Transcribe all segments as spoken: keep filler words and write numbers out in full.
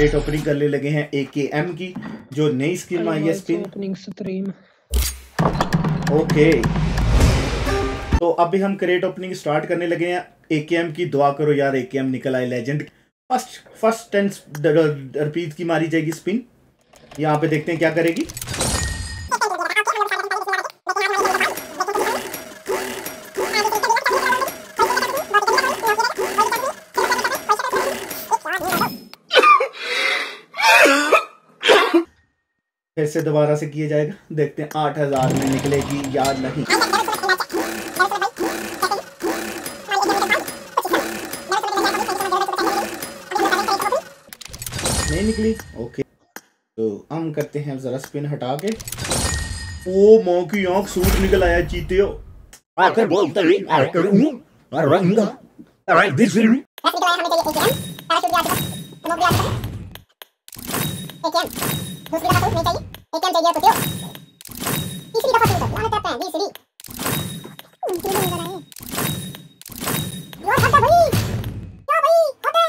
Crate opening करने लगे हैं ए के एम की, जो नई स्किन आई है स्पिन ओपनिंग स्ट्रीम। ओके, तो अभी हम क्रेट ओपनिंग स्टार्ट करने लगे हैं ए के एम की। दुआ करो यार ए के एम निकल आए legend. First first ten rupees की मारी जाएगी स्पिन। यहाँ पे देखते हैं क्या करेगी। फिर से दोबारा से किया जाएगा, देखते हैं आठ हजार में निकलेगी या नहीं। नहीं निकली। ओके, तो हम करते हैं जरा स्पिन हटा के। ओ मां की आंख सूट निकल आया चीते हो। आकर बोलते हैं आकर हूं और रंगा ऑलराइट दिस विल निकल आया। हमें चाहिए एकेएम पैराशूट भी आ चुका, एकेएम दूसरी दफा एकेएम चाहिए तो दो। तीसरी दफा शुरू कर, तीसरी तीसरी निकल आए यार। हटा भाई, क्या भाई हटा,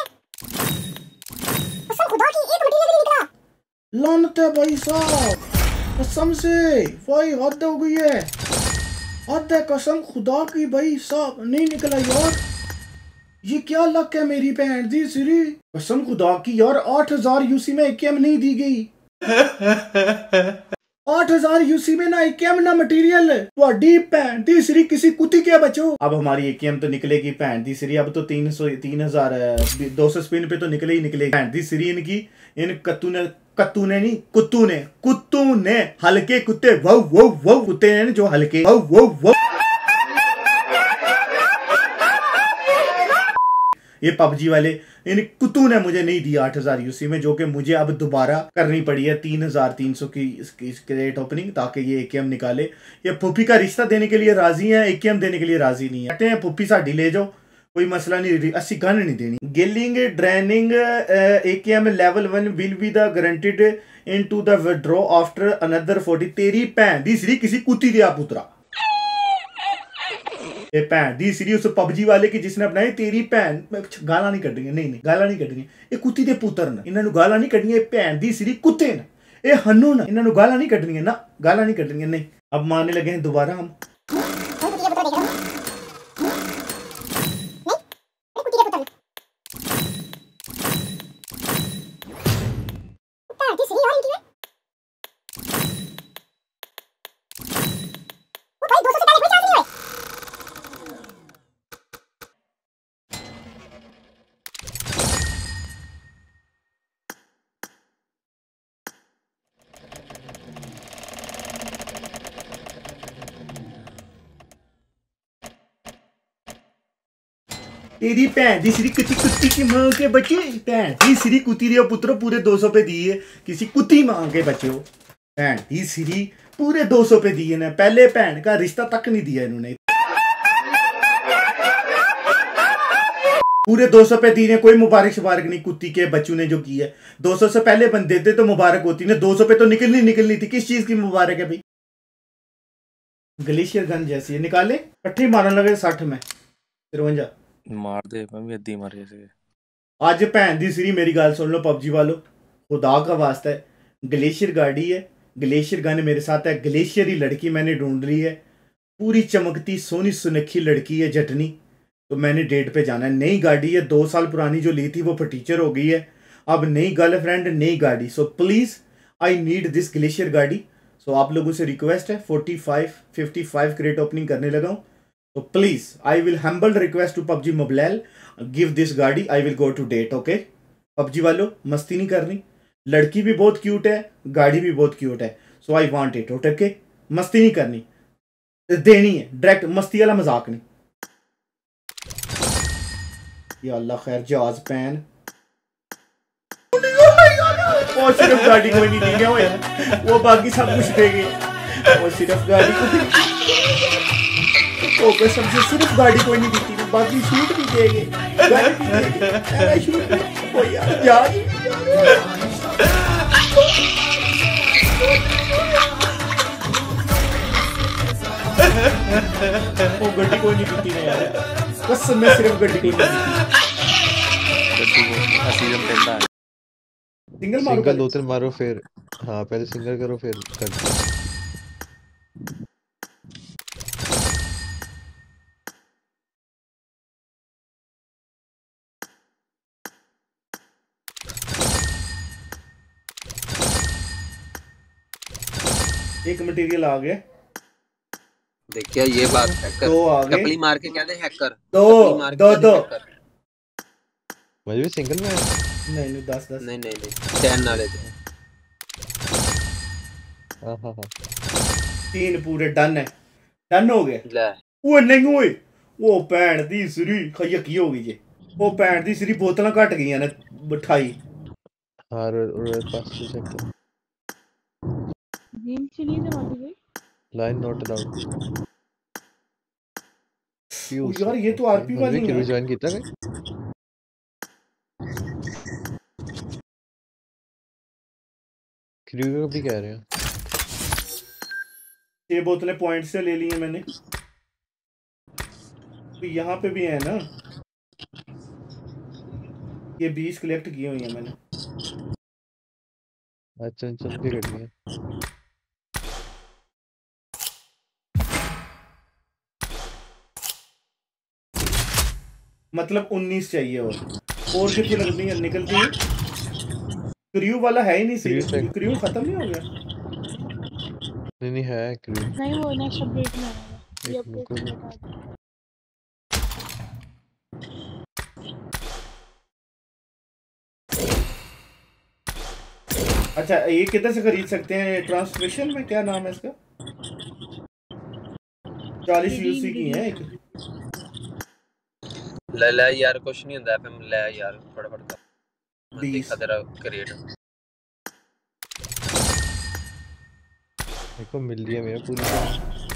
कसम खुदा की एक मटेरियल नहीं निकला। लानत है भाई साहब, कसम से भाई हद हो गई है, हद है कसम खुदा की भाई साहब, नहीं निकला यार। ये क्या लक है मेरी बहन दी सिरी, कसम खुदा की यार। आठ हजार यूसी में एकेएम नहीं दी गई। आठ हजार यूसी में ना एकेएम ना मटेरियल। वाडी भैन दी सिरी किसी कुत्ती के बचो। अब हमारी एकेएम तो निकलेगी भैन दी सिरी। अब तो तीन सौ तीन हजार दो सौ स्पिन पे तो निकले ही निकलेगी भैन दी सिरी। इनकी इन कत्तू ने कत्तू ने नहीं कुत्तू ने कुत्तू ने हल्के कुत्ते वो वो वो कुत्ते ने जो हल्के वो वो वो ये पबजी वाले इन कुत्तू ने मुझे नहीं दिया आठ हजार यूसी में, जो कि मुझे अब दोबारा करनी पड़ी है तीन हजार तीन सौ की क्रेट ओपनिंग, ताकि ये एकेएम निकाले। ये पुप्पी का रिश्ता देने के लिए राजी है, एकेएम देने के लिए राजी नहीं है। कहते हैं पुप्पी साड़ी ले जाओ, कोई मसला नहीं, अस्सी गन नहीं देनी। गिलिंग ड्रेनिंग AKM level one will be the guaranteed in to the withdraw after another forty. तेरी भैन दी सिरी किसी कुत्ती दिया पुत्रा, ये भैन दी सिरी उस पबजी वाले की जिसने अपनाई। तेरी भैन गाला नहीं कढ़नी, नहीं नहीं गाला नहीं कढ़नी। ये कुत्ती दे पुत्र ने, इन्होंने गाला नहीं कढ़नी। भैन दी सिरी कुत्ते ने, ये हन्नू ने, इन्होंने गाला नहीं कढ़नी ना, गाला नहीं कढ़नी नहीं। अब मारने लगे हैं दोबारा हम। तेरी भैन दी सिरी किसी कुत्ती की मां के बच्चे, भैन दी सिरी कुत्ती दे पुत्रो पूरे दो सौ पे दिए किसी कुत्ती मां के बच्चे हो। भैन दी सिरी पूरे दो सौ पे दिए ने, पहले भैन का रिश्ता तक नहीं दिया इन्होंने। पूरे दो सौ पे दिए, कोई मुबारक शबारक नहीं कुत्ती के बच्चों ने जो किया है। दो सौ से पहले बन देते तो मुबारक होती ने, दो सौ पे तो निकलनी निकलनी थी। किस चीज की मुबारक है भाई? ग्लेशियर गन जैसी है, निकाले कट्ठी मारने लगे साठ में तिरवंजा मार दे, मैं भी अद्धी मार जैसे। आज भैन दी सिरी मेरी गाल सुन लो पबजी वालों, खुदा का वास्ता है। ग्लेशियर गाड़ी है, ग्लेशियर गन मेरे साथ है। ग्लेशियर ही लड़की मैंने ढूंढ ली है, पूरी चमकती सोनी सुनखी लड़की है जटनी। तो मैंने डेट पे जाना है। नई गाड़ी है, दो साल पुरानी जो ली थी वो फटीचर हो गई है। अब नई गर्लफ्रेंड नई गाड़ी। So please I need this glacier गाड़ी। सो आप लोगों से रिक्वेस्ट है, forty five fifty five crate opening करने लगा हूँ। तो please I will humble request to PUBG mobile, give this गाड़ी, I will go to date. Okay PUBG वालों, मस्ती नहीं करनी। लड़की भी बहुत क्यूट है, गाड़ी भी बहुत क्यूट है। So I want it. Okay मस्ती नहीं करनी, देनी है डायरेक्ट, मस्ती वाला मजाक नहीं। या अल्लाह खैर जहाज पैन और सिर्फ गाड़ी को नहीं दी गया, वो बाकी सब कुछ देंगे। और सिर्फ गाड़ी को ओके सबसे सिर्फ गाड़ी कोई नहीं दी थी, बाकी शूट भी देंगे, गाड़ी भी देंगे, शूट भी। ओ यार यार वो गड्डी कोई नहीं दी थी यार, कसम में सिर्फ गड्डी कोई नहीं दी थी। सिंगल मारो सिंगल पहले। दो तीन मारो फिर। हाँ पहले सिंगल करो फिर करते हैं। एक मटेरियल आ गया। देखिए ये बात हैकर दो आ गए। टपली मार के क्या दे हैकर दो टपली मार के दो क्या दे दो हैकर मुझे भी सिंगल में है। नहीं नहीं दस दस। नहीं नहीं नहीं टेन वाले थे। हाँ हाँ हाँ तीन पूरे डन है। डन हो गए। ले वो नहीं हुए। वो भैन दी सिरी खयकी हो गई जे। वो भैन दी सिरी बोतल घट गई ने मिठाई। हाँ रोयल पास से चेक कर। गेम चलिए जब आगे गई लाइन नॉट अलाउड। ओ यार ये तो आरपी वाली है। है। ज्वाइन किया गई। क्रू भी कह रहे हैं। ये बोतलें पॉइंट से ले ली हैं मैंने। तो यहाँ पे भी है ना। ये बीस कलेक्ट की हुई है मैंने। अच्छा चल भी कर लिया। मतलब उन्नीस चाहिए और और कितनी लगती है निकलती है। क्रू वाला है ही नहीं सीरियसली। क्रू खत्म नहीं हो गया। नहीं नहीं है क्रू। नहीं वो नेक्स्ट अपडेट में आएगा। ये अपडेट में बता दो। अच्छा ये किधर से खरीद सकते हैं ट्रांसमिशन में क्या नाम है इसका। चालीस यूसी की है एक। ले ले यार कुछ नहीं होता एफएम ले यार फटाफट कर मैं बीस। देखा तेरा क्रिएट देखो मिल रही है मेरे पूरी।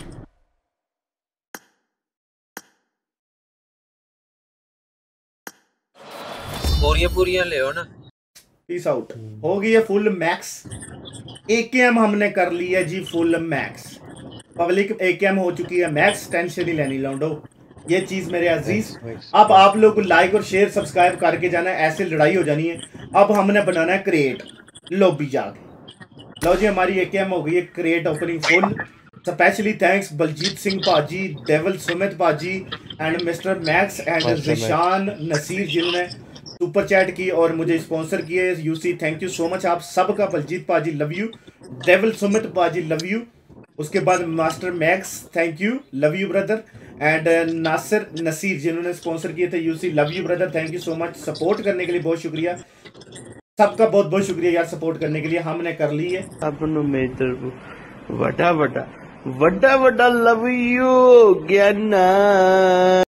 पूरियां पूरियां ले हो ना। पीस आउट हो गई है फुल मैक्स। एकेएम हमने कर लिया जी फुल मैक्स। पब्लिक एकेएम हो चुकी है मैक्स। टेंशन ही लेनी लौंडो ये चीज मेरे अजीज। अब आप लोग लाइक और शेयर सब्सक्राइब करके जाना है। ऐसे लड़ाई हो जानी है। अब हमने बनाना है क्रिएट लॉबी जाके। लो जी हमारी एकेएम हो गई है crate opening full. Specially thanks Baljeet Singh paaji डेवल Sumit paaji and mister Max and Zishan Naseer जिन्होंने सुपर चैट की और मुझे स्पॉन्सर किए। UC thank you so much आप सबका। बलजीत पाजी लव यू। डेवल सुमित पाजी लव यू। उसके बाद master Max thank you love you brother and Nasir Naseer जिन्होंने स्पॉन्सर किए थे। UC love you brother thank you so much. Support करने के लिए बहुत शुक्रिया सबका। बहुत बहुत शुक्रिया यार सपोर्ट करने के लिए। हमने कर ली है अपनो मेजर वटा वटा वटा वटा लव यू ज्ञाना।